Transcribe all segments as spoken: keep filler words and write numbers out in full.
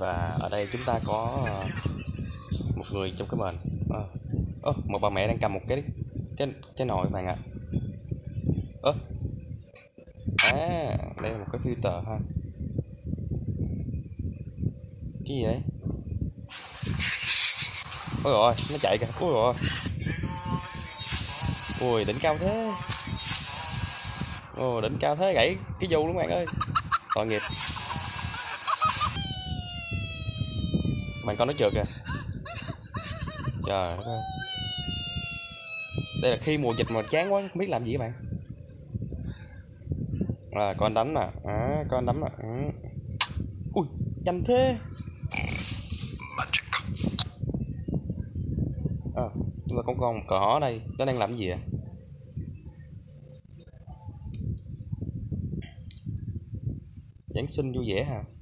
Và ở đây chúng ta có một người trong cái mền. Ơ, à, oh, một bà mẹ đang cầm một cái cái cái nồi các bạn ạ. Ơ, à. à, đây là một cái filter ha. Cái gì đấy? Ôi rồi, nó chạy kìa. Ôi rồi. Ui, đỉnh cao thế. Ồ, đỉnh cao thế, gãy cái du luôn các bạn ơi. Tội nghiệp. Bạn con nó trượt kìa. Trời đất ơi. Đây là khi mùa dịch mà chán quá không biết làm gì các bạn. À, con đánh nè. À, con đánh nè. Ừ. Ui, nhanh thế. À, chúng ta có con cờ hó đây. Nó đang làm gì ạ? Giáng sinh vui vẻ hả?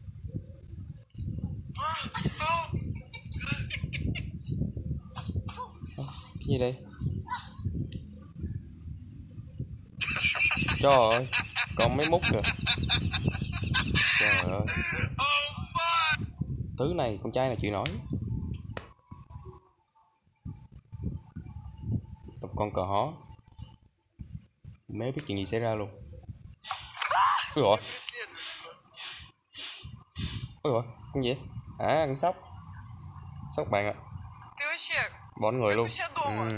À, cái gì đây? Trời ơi, con mấy mút kìa. Trời ơi. Thứ này con trai này chịu nổi. Một con cờ hó. Mấy biết chuyện gì xảy ra luôn. Ôi rồi. Ôi rồi, con gì? À, con sóc. Sóc bạn ạ. Bọn người luôn. Ừ.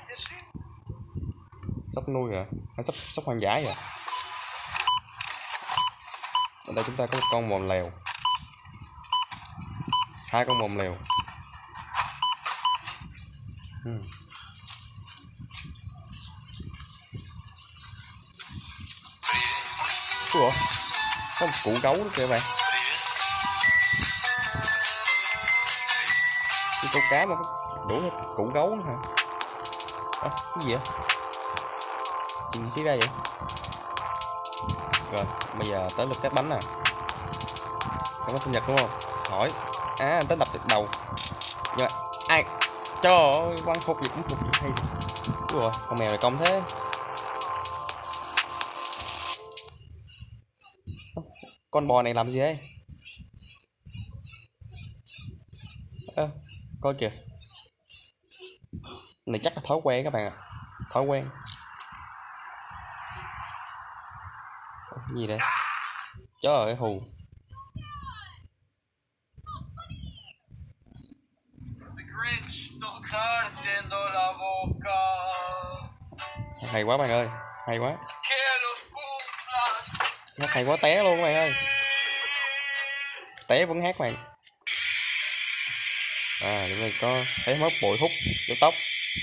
Sóc nuôi hả? Hay sóc, sóc hoang dã vậy? Ở đây chúng ta có một con mồm lèo. Hai con mồm lèo. Ừ. Ủa? Có một cụ gấu đó kìa bạn. Cái câu cá mà có đủ cụ gấu nữa hả? À, cái gì vậy? Chuyện gì xảy ra vậy? Rồi, bây giờ tới lượt cắt bánh nè. Không có sinh nhật đúng không? Hỏi. À, anh tới đập đầu. Nhưng mà ai? Trời ơi, quăng phục gì cũng phục hay. Ủa rồi, con mèo này công thế. Con bò này làm gì đấy? À, coi kìa. Này chắc là thói quen các bạn ạ. À. Thói quen. Cái gì đây? Trời ơi, hù. Hay quá bạn ơi, hay quá. Hát hay quá, té luôn các bạn ơi. Té vẫn hát bạn. À, đây có thấy mất bụi hút cái tóc.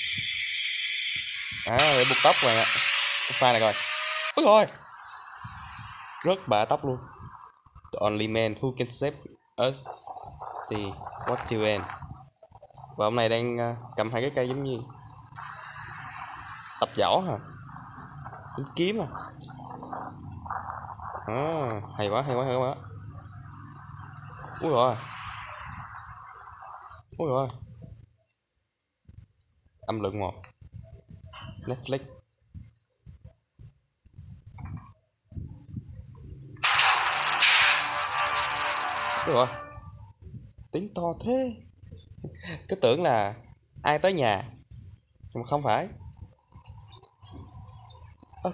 À, để buộc tóc bạn ạ. Cái pha này coi. Ôi rồi. Rất bả tóc luôn. The only man who can save us thì what to end. Và ông này đang cầm hai cái cây giống như tập võ hả? Đánh kiếm à? À, hay quá, hay quá, hay quá. Ui rồi. Ui rồi. Âm lượng một. Netflix. Ui rồi. Tiếng to thế. Cứ tưởng là ai tới nhà. Nhưng mà không phải. Ok.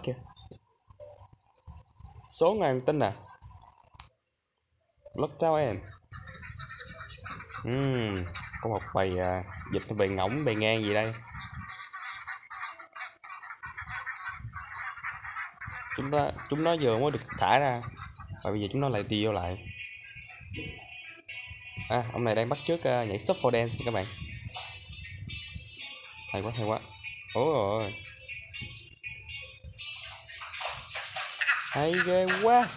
Số ngàn tin à? Lockdown em. Uhm, có một bầy à, dịch bầy ngỗng bầy ngang gì đây? Chúng ta chúng nó vừa mới được thả ra và bây giờ chúng nó lại đi vô lại. À, ông này đang bắt chước uh, nhảy shuffle dance các bạn. Hay quá, hay quá. Ôi rồi. Hay ghê quá.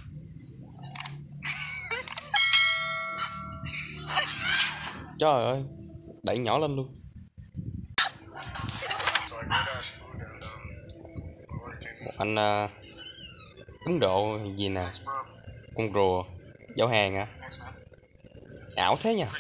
Trời ơi, đẩy nhỏ lên luôn. Một anh uh, Ấn Độ gì nè, con rùa giao hàng à? Ảo thế nha.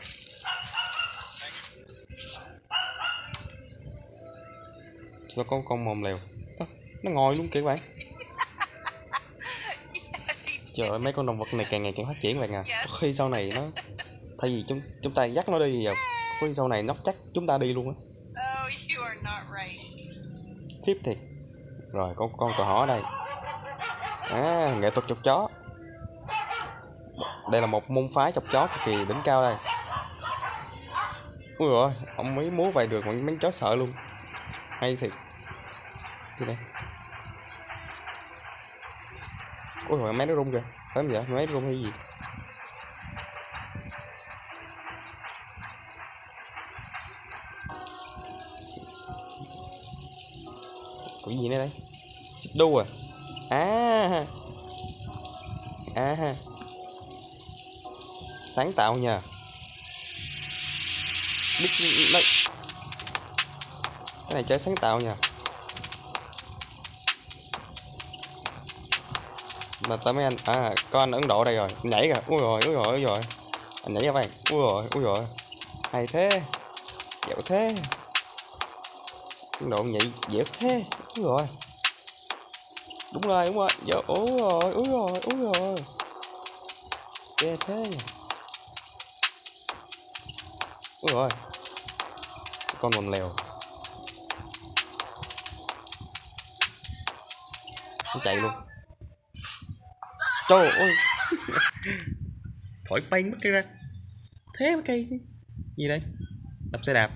Nó có con mồm lèo. À, nó ngồi luôn kìa các bạn. Trời ơi, mấy con động vật này càng ngày càng phát triển bạn à. Có khi sau này nó thay vì chúng chúng ta dắt nó đi giờ, có khi sau này nó chắc chúng ta đi luôn á. Khiếp thiệt. Rồi con con cò hỏ đây. À, nghệ thuật chọc chó. Đây là một môn phái chọc chó cực kỳ đỉnh cao đây. Ui rồi, ông mới múa vậy được mà mấy chó sợ luôn. Hay thiệt. Đi đây. Ui rồi mấy nó rung kìa. Phải không vậy? Mấy nó rung hay gì? Cái gì nữa đây? Xích đu à? À. À. Sáng tạo nha. Biết đây. Cái này chơi sáng tạo nha. Mà tới mấy anh à, có anh Ấn Độ đây rồi, nhảy kìa. Ui rồi, ui rồi, ui rồi. Anh nhảy ra bạn. Ui rồi, ui rồi. Hay thế. Dẻo thế. Ấn Độ nhảy dẻo thế. Ui rồi. Đúng rồi, đúng rồi. Giờ ui rồi, ui rồi, ui rồi. Ghê thế. Ui rồi. Con còn lèo. Nó chạy luôn. Trời ơi. Thổi bay mất cây ra. Thế mấy cây chứ. Gì đây? Đạp xe đạp.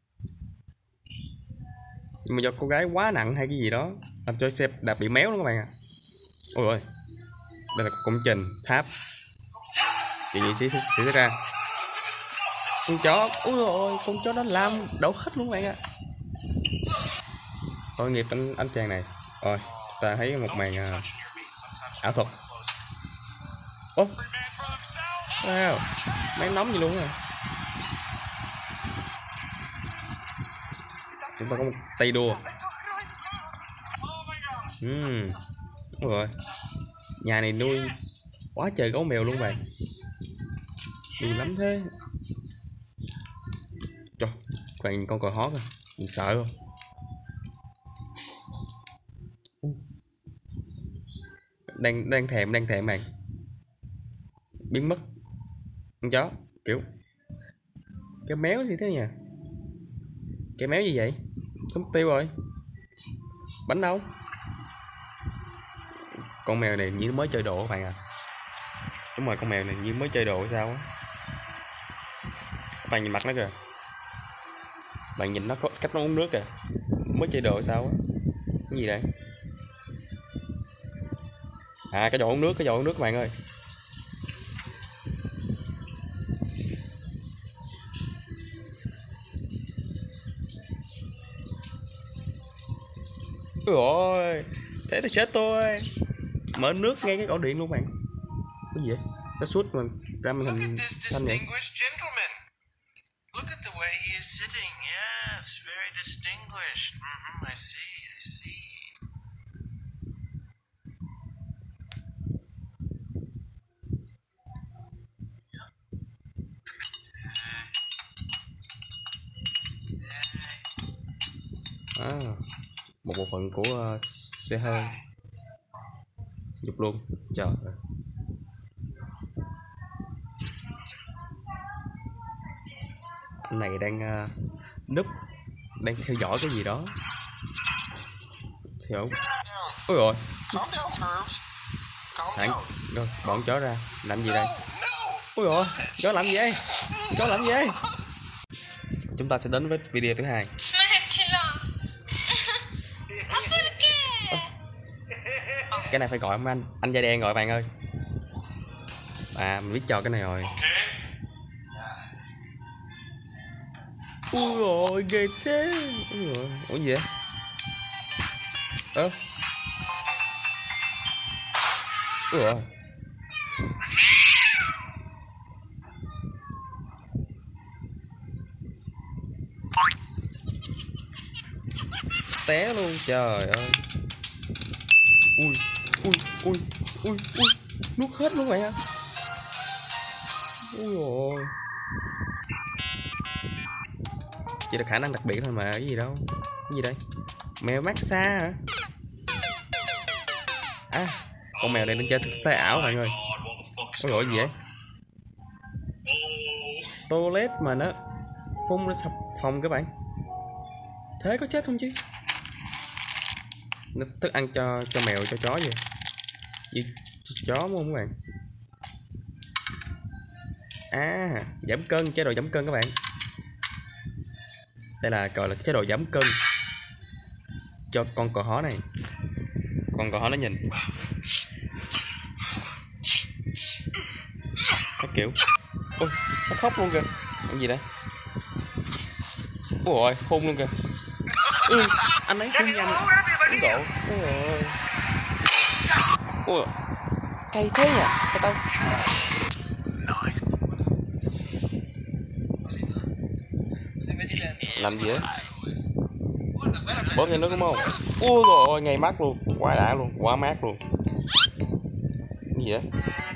Nhưng mà do cô gái quá nặng hay cái gì đó làm cho xe đạp bị méo đó các bạn ạ. À. Ôi ơi. Đây là công trình tháp. Chuyện gì sẽ xảy ra? Con chó. Ui ôi, con chó nó làm đổ hết luôn các bạn ạ. À. Tội nghiệp anh anh chàng này. Rồi, ta thấy một màn uh, ảo thuật. Ô, wow, máy nóng gì luôn à. Chúng ta có một tay đua. Ừm, đúng rồi. Nhà này nuôi quá trời gấu mèo luôn bạn. Nhiều lắm thế. Trời, bạn con cò hót à, mình sợ không? Đang đang thèm đang thèm bạn. Biến mất. Con chó kiểu cái méo gì thế nhỉ? Cái méo gì vậy? Sống tiêu rồi. Bánh đâu? Con mèo này như mới chơi đồ các bạn à. Đúng rồi, con mèo này như mới chơi đồ hay sao á. Các bạn nhìn mặt nó kìa. Bạn nhìn nó có cách nó uống nước kìa. Mới chơi đồ hay sao á. Cái gì đây? À, cái giò uống nước, cái giò uống nước các bạn ơi. Ôi ôi, thế thì chết tôi. Mở nước ngay cái ổ điện luôn bạn. Cái gì vậy? Sao suốt mà ra màn hình xanh vậy? Look at the way he is sitting. Yes, very distinguished. Mm-hmm, I see, I see. À, một bộ phận của uh, xe hơi. Dục luôn. Trời ơi. Anh này đang uh, núp, đang theo dõi cái gì đó. Hiểu. Ôi rồi. Thẳng. Rồi, bọn chó ra. Làm gì đây? Ôi rồi, chó làm gì vậy? Chó làm gì vậy? Chúng ta sẽ đến với video thứ hai. Cái này phải gọi ông anh, anh da đen gọi bạn ơi. À, mình biết cho cái này rồi. Ui rồi, ghê thế. Ui rồi, ủa gì vậy? Ơ. Ui rồi. Té luôn, trời ơi. Ui, ui, ui, ui, ui, nuốt hết luôn vậy hả? Ui rồi. Chỉ là khả năng đặc biệt thôi mà, cái gì đâu. Cái gì đây? Mèo massage hả? À, Con mèo này nó chơi thực tế ảo mọi người. Có gọi gì vậy? Toilet mà nó phun ra sập phòng các bạn. Thế có chết không chứ? Nó thức ăn cho cho mèo cho chó gì? Gì chó đúng không các bạn? À, giảm cân, chế độ giảm cân các bạn. Đây là gọi là chế độ giảm cân cho con cò hó này. Con cò hó nó nhìn nó kiểu ôi nó khóc luôn kìa. Cái gì đây? Ôi ôi hôn luôn kìa. Ừ, anh ấy hôn nhanh ấn độ. Ôi ôi ôi cay thế nhỉ? Sao tao làm gì á? Bóp cho nước đúng không? Ui rồi ngay mắt luôn, quá đã luôn, quá mát luôn. Cái gì vậy?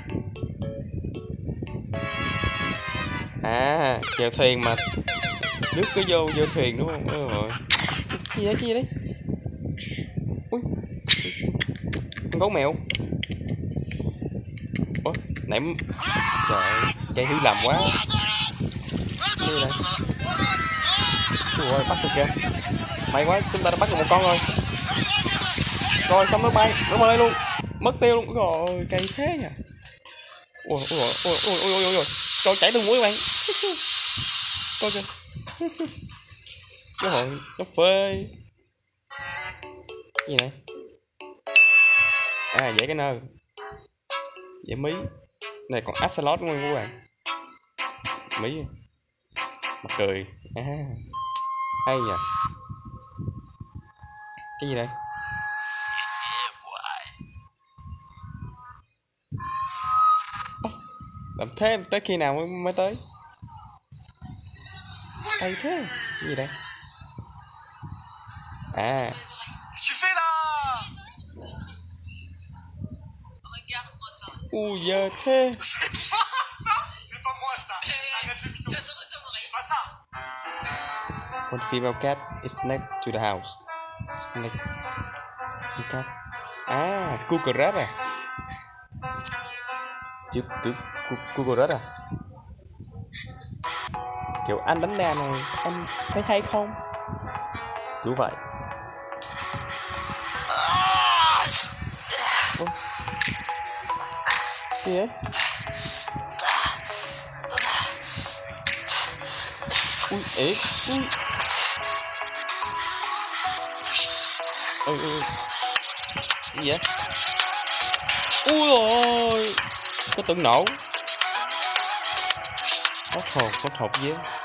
À, chèo thuyền mà nước cứ vô vô thuyền đúng không? Ôi rồi. Cái gì đấy, cái gì đấy? Ui, con gấu mèo. Ủa, nãy trời ơi, cây hư lầm quá. Cái gì đây? Ui, bắt được kìa. May quá, chúng ta đã bắt được một con rồi. Rồi xong nó bay, nó bay luôn. Mất tiêu luôn. Rồi, cây thế nhỉ. Ôi ôi ôi ôi ôi ôi ôi. Coi chảy từng mũi các bạn. Coi kìa. Cái hồi nó phê. Cái gì này? À, dễ cái nơ. Dễ mí. Này còn axolot đúng không các bạn? Mí. Mặt cười. À, hay nhỉ. Cái gì đây? À, làm thế tới khi nào mới, mới tới? Hay thế. Cái gì đây? À. Ui giờ thế. One female cat is next to the house. Snake. Cat. À, cucurrat à? Chứ cứ cucurrat à? Kiểu anh đánh đàn này, anh thấy hay không? Cứ vậy. Ủa? Gì vậy? Ui, ế, ui. Ôi, ôi. Gì vậy? Ui ôi. Có tưởng nổ. Có hồn, có hộp gì á.